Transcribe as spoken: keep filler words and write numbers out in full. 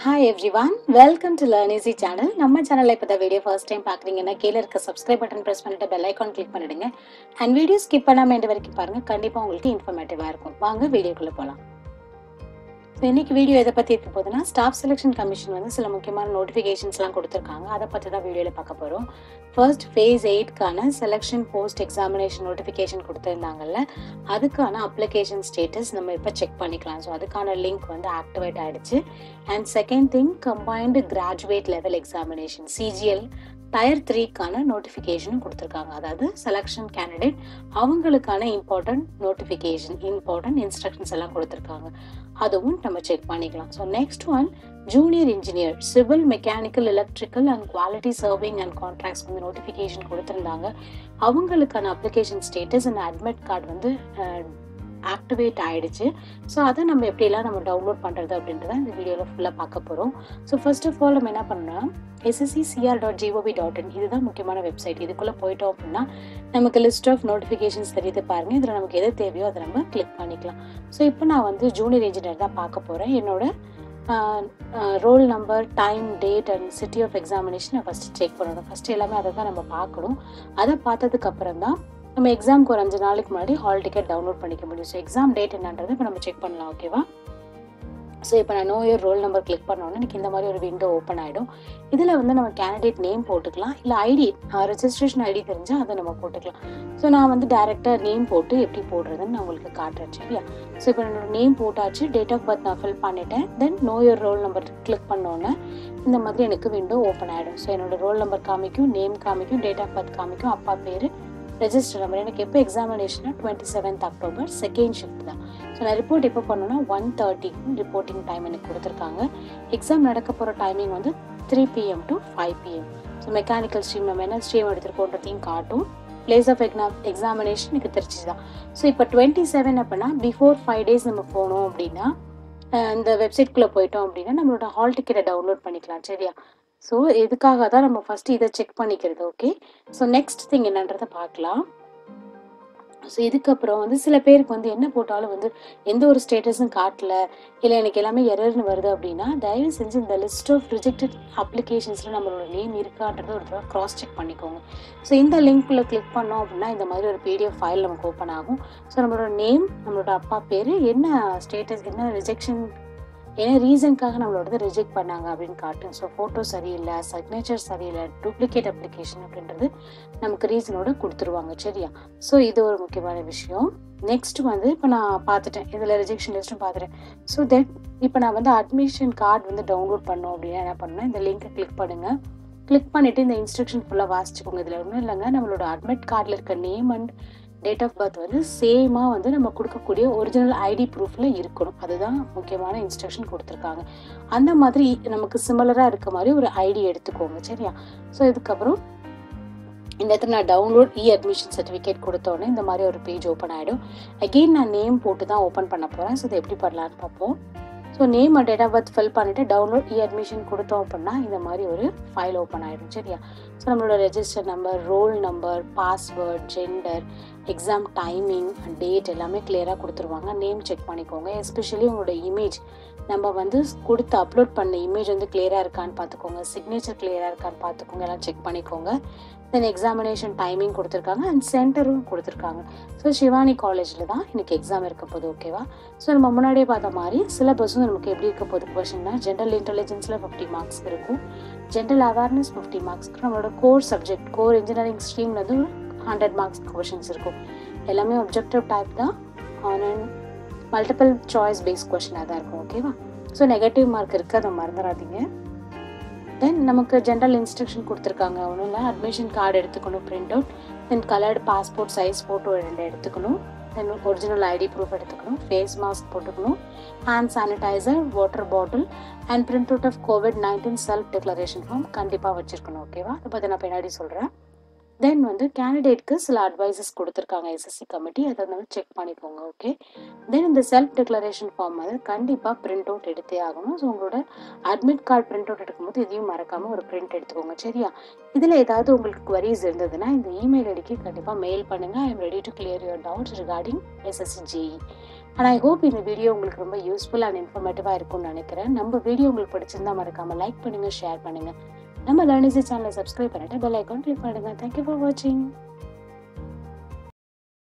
Hi everyone, welcome to Learn Easy channel. நம்ம சேனல்ல இப்ப வீடியோ ஃபர்ஸ்ட் டைம் பாக்குறீங்கன்னா கீழ இருக்க subscribe பட்டன் பிரஸ் பண்ணிட்டு bell icon click பண்ணிடுங்க. and வீடியோ skip பண்ணாம end வரைக்கும் பாருங்க. கண்டிப்பா உங்களுக்கு இன்ஃபர்மேட்டிவா இருக்கும். வாங்க வீடியோக்குள்ள போலாம். இன்னைக்கு வீடியோ எதை பத்தி இருக்க போகுதுன்னா ஸ்டாஃப் செலெக்ஷன் கமிஷன் வந்து சில முக்கியமான நோட்டிஃபிகேஷன்ஸ்லாம் கொடுத்துருக்காங்க. அதை பற்றி தான் வீடியோவில் பார்க்க போகிறோம். ஃபர்ஸ்ட் ஃபேஸ் எயிட்கான செலெக்ஷன் போஸ்ட் எக்ஸாமினேஷன் நோட்டிஃபிகேஷன் கொடுத்துருந்தாங்கல்ல, அதுக்கான அப்ளிகேஷன் ஸ்டேட்டஸ் நம்ம இப்போ செக் பண்ணிக்கலாம். ஸோ அதுக்கான லிங்க் வந்து ஆக்டிவேட் ஆகிடுச்சு. And second thing, combined graduate level examination CGL tier த்ரீக்கான நோட்டிஃபிகேஷனும் கொடுத்துருக்காங்க. அதாவது செலெக்ஷன் கேண்டிடேட் அவங்களுக்கான இம்பார்ட்டன்ட் நோட்டிஃபிகேஷன் இம்பார்ட்டன்ட் இன்ஸ்ட்ரக்ஷன்ஸ் எல்லாம் கொடுத்துருக்காங்க. அதுவும் நம்ம செக் பண்ணிக்கலாம். So next one, junior engineer civil mechanical electrical and quality surveying and contracts வந்து நோட்டிஃபிகேஷன் கொடுத்துருந்தாங்க. அவங்களுக்கான application status and admit card வந்து ஆக்டிவேட் ஆகிடுச்சு. ஸோ அதை நம்ம எப்படிலாம் நம்ம டவுன்லோட் பண்ணுறது அப்படின்றத இந்த வீடியோவில் ஃபுல்லாக பார்க்க போகிறோம். ஸோ ஃபர்ஸ்ட் ஆஃப் ஆல் நம்ம என்ன பண்ணோம்னா SSCCR dot gov dot in இதுதான் முக்கியமான வெப்சைட். இதுக்குள்ளே போயிட்டோம் அப்படின்னா நமக்கு லிஸ்ட் ஆஃப் நோட்டிஃபிகேஷன்ஸ் தெரியுது பாருங்கள். இதில் நமக்கு எது தேவையோ அதை நம்ம கிளிக் பண்ணிக்கலாம். ஸோ இப்போ நான் வந்து ஜூனியர் இன்ஜினியர் தான் பார்க்க போகிறேன். என்னோட roll number, time, date and city of examination நான் ஃபஸ்ட்டு செக் பண்ணணும். ஃபஸ்ட்டு எல்லாமே அதை தான் நம்ம பார்க்கணும். அதை பார்த்ததுக்கு அப்புறம் தான் நம்ம எக்ஸாமுக்கு ஒரு அஞ்சு நாளைக்கு முன்னாடி ஹால் டிக்கெட் டவுன்லோட் பண்ணிக்க முடியும். ஸோ எக்ஸாம் டேட் என்னன்றது இப்போ நம்ம செக் பண்ணலாம். ஓகேவா? ஸோ இப்போ நான் know your roll number click பண்ணோன்னா எனக்கு இந்த மாதிரி ஒரு விண்டோ ஓப்பன் ஆகிடும். இதில் வந்து நம்ம கேண்டிடேட் நேம் போட்டுக்கலாம், இல்லை ஐடி ரெஜிஸ்ட்ரேஷன் ஐடி தெரிஞ்சால் அதை நம்ம போட்டுக்கலாம். ஸோ நான் வந்து டேரெக்டாக நேம் போட்டு எப்படி போடுறதுன்னு நான் உங்களுக்கு காட்டுறேன். சரியா? ஸோ இப்போ என்னோட நேம் போட்டாச்சு, டேட் ஆஃப் பர்த் நான் ஃபில் பண்ணிட்டேன். Then know your roll number click பண்ணோன்னே இந்த மாதிரி எனக்கு விண்டோ ஓப்பன் ஆகிடும். ஸோ என்னோட ரோல் நம்பர் காமிக்கும், நேம் காமிக்கும், டேட் ஆஃப் பர்த் காமிக்கும், அப்பா பேர், ரெஜிஸ்டர் நம்பர். எனக்கு எப்போ எக்ஸாமினேஷனா twenty seventh October second shift தான். ஸோ நான் ரிப்போர்ட் எப்போ பண்ணணும்னா ஒன் தேர்ட்டிக்கு ரிப்போர்ட்டிங் டைம் எனக்கு கொடுத்துருக்காங்க. எக்ஸாம் நடக்க போகிற டைமிங் வந்து three PM to five PM. So mechanical stream நம்ம என்ன ஸ்ட்ரீம் எடுத்துருக்கோன்றதையும் காட்டும். பிளேஸ் ஆஃப் எக்ஸாம் எக்ஸாமினேஷன் எனக்கு திருச்சி தான். ஸோ இப்போ டுவெண்ட்டி செவன் அப்படின்னா பிஃபோர் ஃபைவ் டேஸ் நம்ம போனோம் அப்படின்னா இந்த வெப்சைட்குள்ளே போயிட்டோம் அப்படின்னா நம்மளோட ஹால் டிக்கெட்டை டவுன்லோட் பண்ணிக்கலாம். சரியா? ஸோ இதுக்காக தான் நம்ம ஃபஸ்ட்டு இதை செக் பண்ணிக்கிறது. ஓகே, ஸோ நெக்ஸ்ட் திங் என்னன்றதை பார்க்கலாம். ஸோ இதுக்கப்புறம் வந்து சில பேருக்கு வந்து என்ன போட்டாலும் வந்து எந்த ஒரு ஸ்டேட்டஸும் காட்டல, இல்லை எனக்கு எல்லாமே எரர்னு வருது அப்படின்னா தயவு செஞ்சு இந்த லிஸ்ட் ஆஃப் ரிஜெக்டட் அப்ளிகேஷன்ஸில் நம்மளோட நேம் இருக்கான்றதை ஒரு தடவை க்ராஸ் செக் பண்ணிக்கோங்க. ஸோ இந்த லிங்க்கில் கிளிக் பண்ணோம் அப்படின்னா இந்த மாதிரி ஒரு பிடிஎஃப் ஃபைல் நமக்கு ஓப்பன் ஆகும். ஸோ நம்மளோட நேம், நம்மளோட அப்பா பேர், என்ன ஸ்டேட்டஸ், என்ன ரிஜெக்ஷன், என்ன ரீசனுக்காக நம்மளோட ரிஜெக்ட் பண்ணாங்க அப்படின்னு காட்டும். ஸோ ஃபோட்டோ சரியில்லை, சிக்னேச்சர் சரியில்லை, டூப்ளிகேட் அப்ளிகேஷன் அப்படின்றது நமக்கு ரீசனோட கொடுத்துருவாங்க. சரியா? ஸோ இது ஒரு முக்கியமான விஷயம். நெக்ஸ்ட் வந்து இப்போ நான் பார்த்துட்டேன், இதில் ரிஜெக்ஷன் லிஸ்ட்டும் பார்த்துட்டேன். ஸோ தென் இப்போ நான் வந்து அட்மிஷன் கார்டு வந்து டவுன்லோட் பண்ணோம் அப்படின்னா என்ன பண்ணேன், இந்த லிங்கை கிளிக் பண்ணுங்க. கிளிக் பண்ணிவிட்டு இந்த இன்ஸ்ட்ரக்ஷன் ஃபுல்லாக வாசிச்சுக்கோங்க. இதில் ஒன்றும் இல்லைங்க, நம்மளோட அட்மிட் கார்டில் இருக்க name and date of birth வந்து சேமாக வந்து நம்ம கொடுக்கக்கூடிய ஒரிஜினல் ஐடி ப்ரூஃபில் இருக்கணும். அதுதான் முக்கியமான இன்ஸ்ட்ரக்ஷன் கொடுத்துருக்காங்க. அந்த மாதிரி நமக்கு சிமிலராக இருக்க மாதிரி ஒரு ஐடி எடுத்துக்கோங்க. சரியா? ஸோ இதுக்கப்புறம் இந்த இடத்துல நான் டவுன்லோட் இ அட்மிஷன் சர்டிஃபிகேட் கொடுத்தோன்னே இந்த மாதிரி ஒரு பேஜ் ஓப்பன் ஆகிடும். அகெயின் நான் நேம் போட்டு தான் ஓப்பன் பண்ண போகிறேன். ஸோ இதை எப்படி பண்ணலான்னு பார்ப்போம். So name and date of birth fill பண்ணிவிட்டு டவுன்லோட் இ அட்மிஷன் கொடுத்தோம் அப்படின்னா இந்த மாதிரி ஒரு ஃபைல் ஓப்பன் ஆகிடும். சரியா? ஸோ நம்மளோட register number, roll number, password, gender, exam timing, date எல்லாமே கிளியராக கொடுத்துருவாங்க. நேம் செக் பண்ணிக்கோங்க. எஸ்பெஷலி உங்களோட இமேஜ் நம்ம வந்து கொடுத்து அப்லோட் பண்ண இமேஜ் வந்து கிளியராக இருக்கான்னு பார்த்துக்கோங்க. சிக்னேச்சர் கிளியராக இருக்கான்னு பார்த்துக்கோங்க. எல்லாம் செக் பண்ணிக்கோங்க. தென் எக்ஸாமினேஷன் டைமிங் கொடுத்துருக்காங்க அண்ட் சென்டரும் கொடுத்துருக்காங்க. ஸோ சிவானி காலேஜில் தான் இன்னைக்கு எக்ஸாம் இருக்க போகுது. ஓகேவா? ஸோ நம்ம முன்னாடியே பார்த்த மாதிரி சிலபஸும் நமக்கு எப்படி இருக்க போகுது கொஷின்னா, ஜென்ரல் இன்டெலிஜென்ஸில் ஃபிஃப்டி மார்க்ஸ் இருக்கும், ஜென்ரல் அவேர்னஸ் ஃபிஃப்டி மார்க்ஸ், நம்மளோட கோர் சப்ஜெக்ட் கோர் இன்ஜினியரிங் ஸ்ட்ரீமில் வந்து ஹண்ட்ரட் மார்க்ஸ் கொஷின்ஸ் இருக்கும். எல்லாமே அப்ஜெக்டிவ் டைப் தான், ஆன் அண்ட் மல்டிபிள் சாய்ஸ் பேஸ்ட் கொஷினாக தான் இருக்கும். ஓகேவா? ஸோ நெகட்டிவ் மார்க் இருக்குது, அதை மறந்துடாதீங்க. தென் நமக்கு ஜென்ரல் இன்ஸ்ட்ரக்ஷன் கொடுத்துருக்காங்க. ஒன்றும் இல்லை, அட்மிஷன் கார்டு எடுத்துக்கணும் print out, then coloured passport size photo ரெண்டு எடுத்துக்கணும், தென் ஒரிஜினல் ஐடி ப்ரூஃப் எடுத்துக்கணும், ஃபேஸ் மாஸ்க் போட்டுக்கணும், hand sanitiser, water bottle and print out of COVID nineteen self declaration form கண்டிப்பாக வச்சுருக்கணும். ஓகேவா? அதை பற்றி நான் பின்னாடி சொல்கிறேன். தென் வந்து கேண்டிடேட்க்கு சில அட்வைசஸ் கொடுத்துருக்காங்க எஸ்எஸ்சி கமிட்டி, அதை வந்து செக் பண்ணிக்கோங்க. ஓகே, தென் இந்த செல்ஃப் டிக்ளரேஷன் ஃபார்ம் வந்து கண்டிப்பாக பிரிண்ட் அவுட் எடுத்தே ஆகணும். ஸோ உங்களோட அட்மிட் கார்டு பிரிண்ட் அவுட் எடுக்கும்போது இதையும் மறக்காமல் ஒரு பிரிண்ட் எடுத்துக்கோங்க. சரியா? இதில் ஏதாவது உங்களுக்கு குவரிஸ் இருந்ததுன்னா இந்த இமெயில் ஐடிக்கு கண்டிப்பாக மெயில் பண்ணுங்கள். I am ready to clear your doubts regarding SSC JE. And I hope இந்த வீடியோ உங்களுக்கு ரொம்ப யூஸ்ஃபுல் அண்ட் இன்ஃபர்மேட்டிவாக இருக்கும்னு நினைக்கிறேன். நம்ம வீடியோ உங்களுக்கு பிடிச்சிருந்தா மறக்காமல் லைக் பண்ணுங்கள், ஷேர் பண்ணுங்கள். நம்ம லேர்ன் ஈஸி சேனலை சப்ஸ்கிரைப் பண்ணிட்டு பெல் ஐக்கான் கிளிக் பண்ணுங்கள். தேங்க்யூ ஃபார் வாட்சிங்.